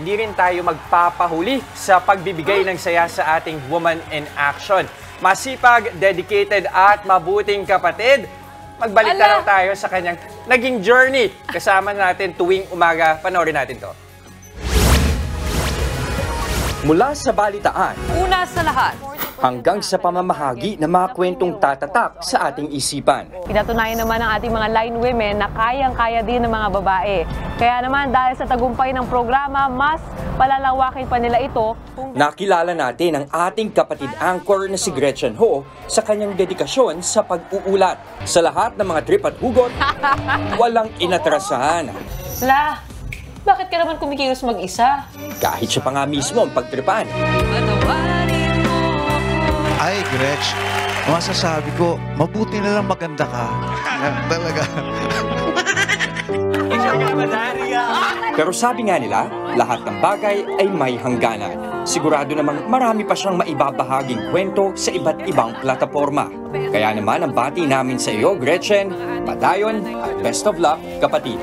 Hindi rin tayo magpapahuli sa pagbibigay ng saya sa ating Woman in Action. Masipag, dedicated at mabuting kapatid. Magbalik na lang tayo sa kanyang naging journey. Kasama natin tuwing umaga. Panoorin natin to. Mula sa balitaan, una sa lahat, hanggang sa pamamahagi ng mga kwentong tatatak sa ating isipan. pinatunayan naman ng ating mga line women na kayang-kaya din ng mga babae. Kaya naman dahil sa tagumpay ng programa, mas palalawakin pa nila ito. Nakilala natin ang ating kapatid anchor na si Gretchen Ho sa kanyang dedikasyon sa pag-uulat. Sa lahat ng mga trip at hugot, walang inatrasahan. La, bakit ka naman kumikilos mag-isa? Kahit siya pa nga mismo ang pagtripan. Ay, Gretch, masasabi ko, mabuti na lang maganda ka. Talaga. Pero sabi nga nila, lahat ng bagay ay may hangganan. Sigurado namang marami pa siyang maibabahaging kwento sa iba't ibang plataforma. Kaya naman ang bati namin sa iyo, Gretchen, padayon at best of luck, kapatid.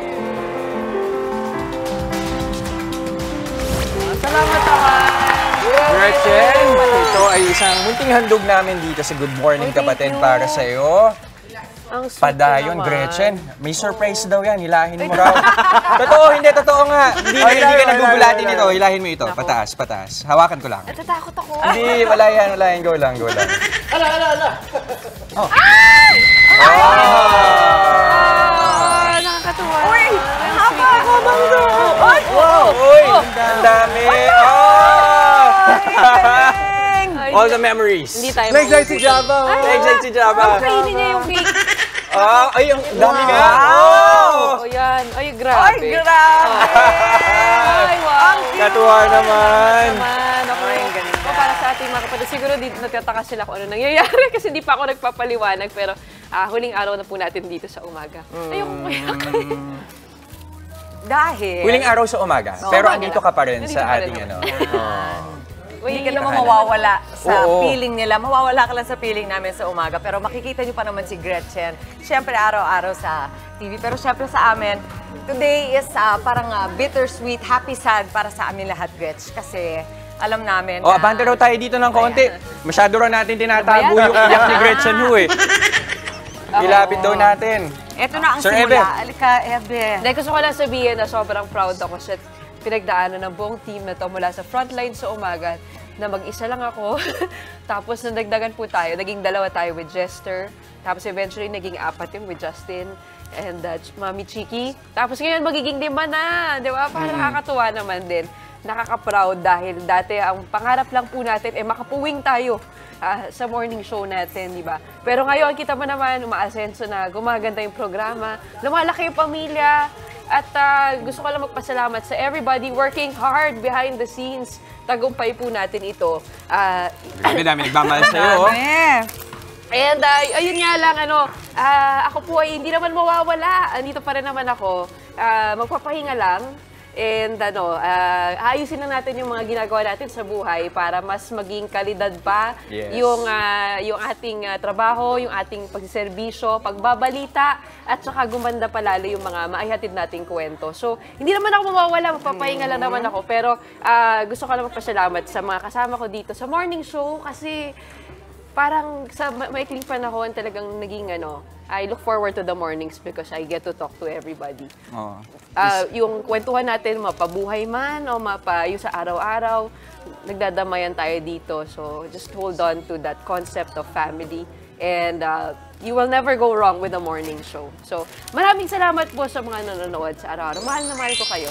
Salamat naman! Gretchen, ito ay isang munting handog namin dito sa Good Morning Kapatid para sa iyo. Ang sweet Padayon, naman. Gretchen. May surprise daw yan. Hilahin mo raw. Totoo, hindi. Totoo nga. Hindi ka nagugulatin ito. Hilahin mo ito. Pataas, pataas. Hawakan ko lang. Natatakot ako. Hindi, wala yan. Go lang. Ala! Oh. Nakakatuwa. Uy! Habang do! Ay! Wow! Uy! Ang dami! Oh! All the memories. Hindi tayo Nag-excited si Java! Nag-excited si Java. Kainin niya yung cake. Ay, ang dami nga. Oh, yan. Ay, grabe. Ay, grabe! Ay, wow. Katuwa naman. Okay, ang galing. Para sa ating mga kapatid, siguro nagtataka sila kung ano nangyayari kasi di pa ako nagpapaliwanag. Pero huling araw na po natin dito sa umaga. Ayoko Dahil... Huling araw sa umaga. Pero andito ka pa rin Nandito sa pa rin ating ako. Hindi ka naman mawawala sa Oo. feeling nila. Mawawala ka lang sa feeling namin sa umaga. Pero makikita niyo pa naman si Gretchen. Siyempre, araw-araw sa TV. Pero siyempre sa amin, today is parang bittersweet, happy, sad para sa amin lahat, Gretch. Kasi alam namin Oh, abante raw tayo dito ng konti. Masyado raw natin tinatago yung iyak ni Gretchen Hu eh. Ilapit daw natin. Ito na ang Sir simula. Ebe. Alika, Ebe. Dahil gusto ko lang sabihin na sobrang proud ako sa pinagdaanan ng buong team na to mula sa frontline sa umaga na mag-isa lang ako. Tapos nandagdagan po tayo. Naging dalawa tayo with Jester. Tapos eventually naging apat yung with Justin and Mami Chiki. Tapos ngayon magiging 5 na. Di ba? Parang nakakatuwa naman din. Nakaka-proud dahil dati ang pangarap lang po natin ay makapuwing tayo sa morning show natin, di ba? Pero ngayon, kita mo naman, umaasenso na, gumaganda yung programa, lumalaki yung pamilya, at gusto ko lang magpasalamat sa everybody working hard behind the scenes. Tagumpay po natin ito. Dami nagmamahal sa'yo. And ayun nga lang, ako po ay hindi naman mawawala. Andito pa rin naman ako. Magpapahinga lang. And ayusin na natin yung mga ginagawa natin sa buhay para mas maging kalidad pa yung ating trabaho, yung ating pagsiservisyo, pagbabalita, at saka gumanda pa lalo yung mga maihatid nating kwento. So, hindi naman ako mawawala, magpapahinga lang naman ako. Pero gusto ko lang magpasalamat sa mga kasama ko dito sa morning show kasi parang sa maikling panahon talagang naging I look forward to the mornings because I get to talk to everybody. Yung kwentuhan natin, mapabuhay man o yung sa araw-araw, nagdadamayan tayo dito. So just hold on to that concept of family. And you will never go wrong with the morning show. So maraming salamat po sa mga nanonood sa araw-araw. Mahal na mahal ko kayo.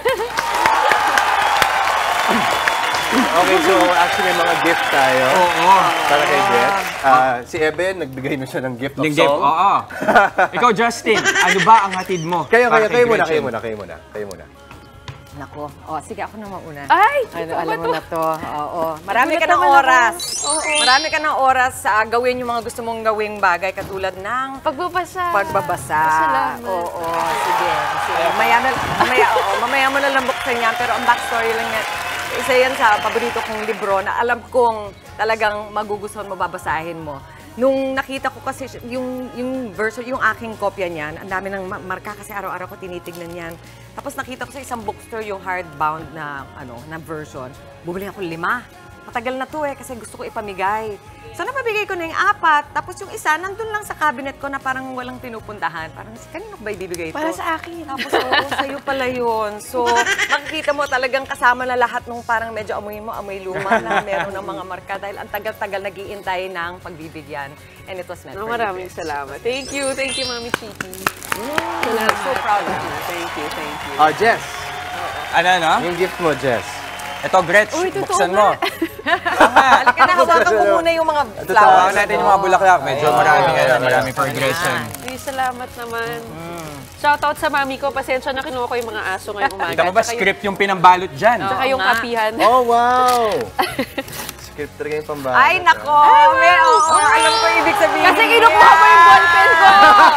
Okay, so actually may mga gift tayo. Oo. Para kay Jet. Si Eben, nagbigay na siya ng gift of Ng song. Oo. Ikaw, Justin, ano ba ang hatid mo? Kayo para kay Gretchen? muna. Nako. Sige, ako na mauna. Ay! Alam mo na to. Oo. Marami ka ng oras. Marami ka ng oras sa gawin yung mga gusto mong gawing bagay katulad ng Pagbabasa. Salamat. Oo. Sige. Mamaya mo na lang buksan yan. Pero ang backstory lang yan. Isa yan sa paborito kong libro na alam kong talagang magugustuhan mo, babasahin mo. Nung nakita ko kasi yung version, yung aking kopya niyan, ang dami ng marka kasi araw-araw ko tinitignan yan. Tapos nakita ko sa isang bookstore yung hardbound na na version. Bumili ako 5. Matagal na to kasi gusto ko ipamigay. So napabigay ko na yung 4, tapos yung isa nandun lang sa cabinet ko na parang walang pinupuntahan. Parang kanino ba ibibigay ito? Para sa akin. Tapos sa'yo pala yun. So makikita mo talagang kasama na lahat nung parang medyo amoy mo, amoy luma na meron ng mga marka dahil ang tagal-tagal nag-iintay ng pagbibigyan. And it was meant for you. Maraming salamat. Thank you, Mami Chiki. I'm so proud of you. Thank you. Jess. Ano? Yung gift mo, Jess. Ito, Gretch, Uy, totoo buksan nga. mo. Halika na, hawakan ko muna yung mga Tawagan flowers. natin yung mga bulaklak. Medyo marami for Gretch yan. Uy, salamat naman. Shoutout sa mami ko. Pasensya na kinuha ko yung mga aso ngayong umaga. Kita mo ba, script yung pinambalot dyan? Tsaka yung nga. kapihan. Oh, wow! Script talaga yung pambahan. Ay, nako! Alam ko yung ibig sabihin. Kasi kinukuha mo yung ballpen ko!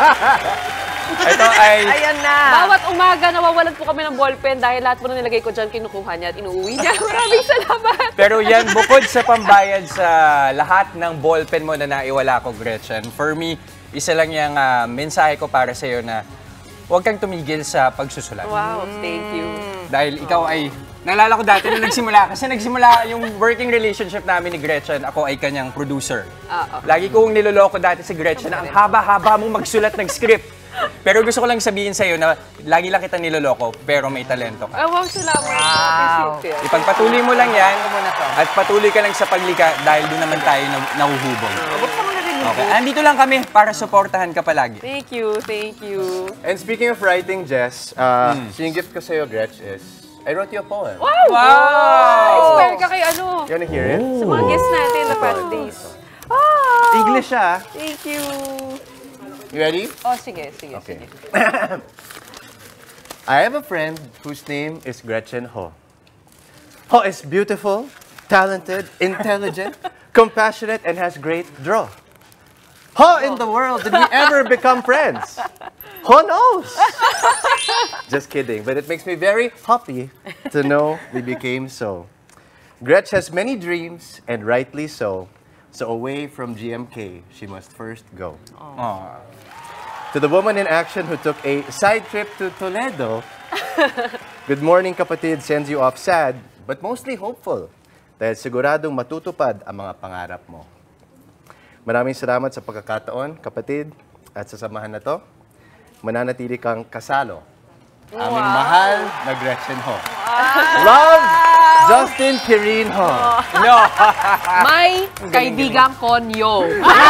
Ito ay... Ayan na. Bawat umaga, nawawalan po kami ng ballpen dahil lahat po na nilagay ko dyan, kinukuha niya at inuuwi niya. Maraming salamat! Pero yan, bukod sa pambayad sa lahat ng ballpen mo na naiwala ko, Gretchen, for me, isa lang yung mensahe ko para sa'yo na huwag kang tumigil sa pagsusulat. Wow, thank you. Dahil ikaw ay... Naalala ko dati na nagsimula yung working relationship namin ni Gretchen, ako ay kanyang producer. Lagi kong niloloko dati si Gretchen na ang haba-haba mong magsulat ng script. Pero gusto ko lang sabihin sa'yo na lagi lang kita niloloko, pero may talento ka. Wow, salamat. Appreciate it. Ipagpatuloy mo lang yan at patuloy ka lang sa paglika dahil doon naman tayo nahuhubog. Buksan mo na rin yung Okay, andito lang kami para suportahan ka palagi. Thank you. And speaking of writing, Jess, yung gift ko sa'yo, Gretch, is I wrote you a poem. Wow! Expert ka kay ano? You wanna hear it? Sa mga guests natin the past days. English siya. Thank you. You ready? Oh, sige. Okay. I have a friend whose name is Gretchen Ho. Ho is beautiful, talented, intelligent, compassionate, and has great draw. How in the world did we ever become friends? Who knows? Just kidding, but it makes me very happy to know we became so. Gretch has many dreams, and rightly so. So away from GMK, she must first go. To the woman in action who took a side trip to Toledo, good morning, kapatid, sends you off sad, but mostly hopeful, dahil siguradong matutupad ang mga pangarap mo. Maraming salamat sa pagkakataon, kapatid, at sa samahan na to. Mananatili kang kasalo. Aming mahal na Gretchen Ho. Love, Justin Kirin Ho. No! May kaibigang konyo.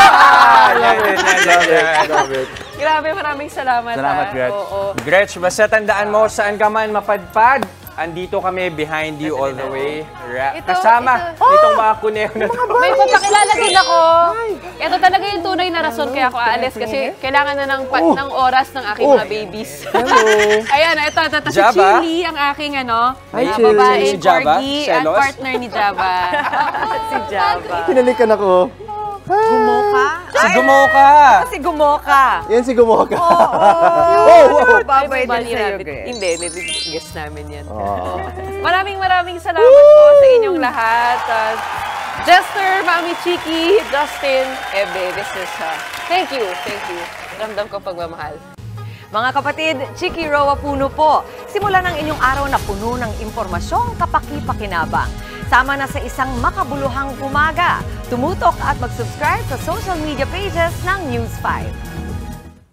Love it. Grabe, maraming salamat. Salamat, Gretch. Oo. Gretch, basta tandaan mo saan ka man mapadpad, andito kami behind you all the way. Kasama itong mga kuneho na to. May papakilala din ako. Ito talaga yung tunay na rason kaya ako aalis kasi kailangan na ng oras ng aking mga babies. Ayan, ito. Si Java? Chili, ang aking Chili. babae, Si Java? corgi, at Selos? partner ni Java. si Java. Pinalikan ako. Gumoka? Si Gumoka! Si Gumoka. Yan si Gumoka. Babay Bunny din sa'yo, Rabbit. Gretch. Hindi, guest namin yan. Maraming salamat po sa inyong lahat. Jester, Mami Chiki, Justin, Ebe, this is, thank you. Ramdam ko pagmamahal. Mga kapatid, Chiki Roa Puno po. Simulan ang inyong araw na puno ng impormasyong kapaki-pakinabang. Sama na sa isang makabuluhang umaga. Tumutok at mag-subscribe sa social media pages ng News 5.